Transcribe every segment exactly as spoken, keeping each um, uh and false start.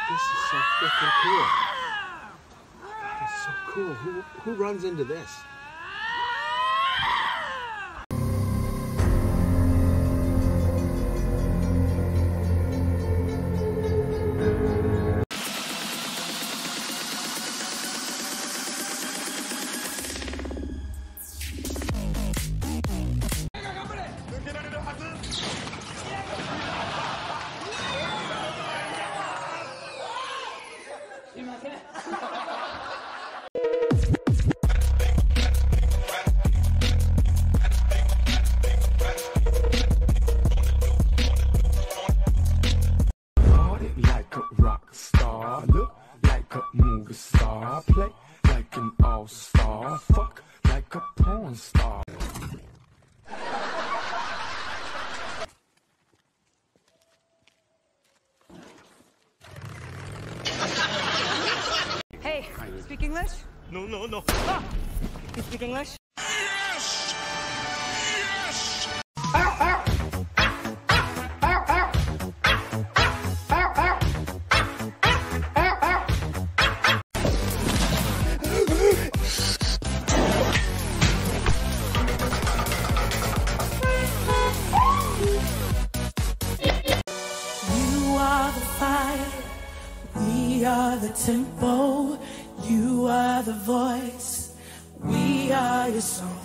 This is so freaking cool. It's so cool. Who, who runs into this? Like a rock star, look like a movie star, play like an all-star, fuck like a porn star. Hey, speak English? No, no, no. Ah, you speak English? Yes! Yes! You are the fire, we are the tempo. You are the voice, we are your song.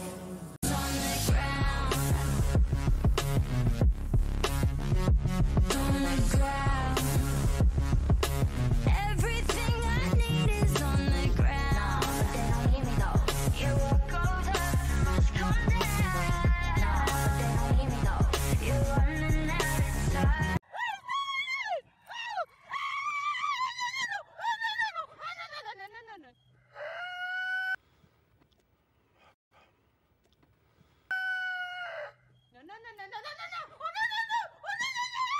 Everything I need is on the ground. But they don't hear me though. You walk over, must come down. No, but they don't hear me though. You're running out of time. No, no, no, no, no, no, no, no. Oh, no, no, no. Oh, no, no, no.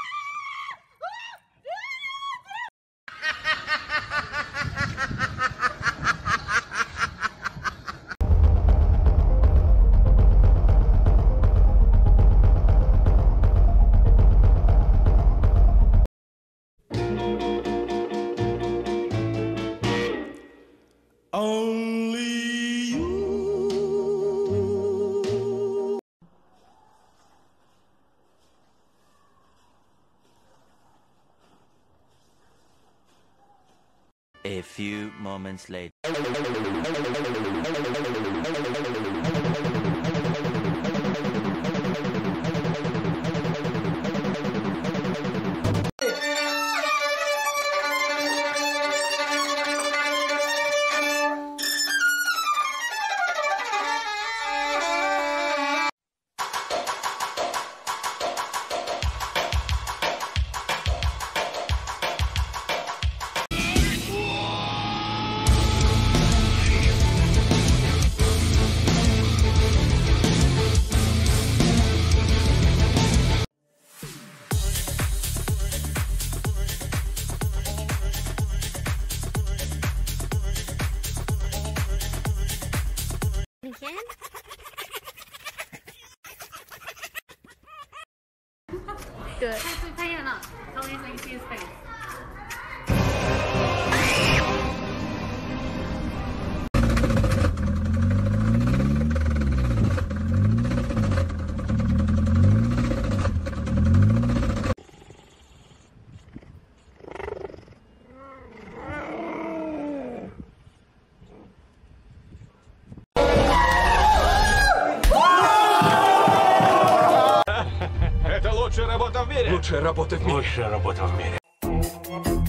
Only you. A few moments later. Good. 太最拍眼了，他会说 see his face。 Это лучшая работа в мире! Лучшая работа в мире. Лучшая работа в мире.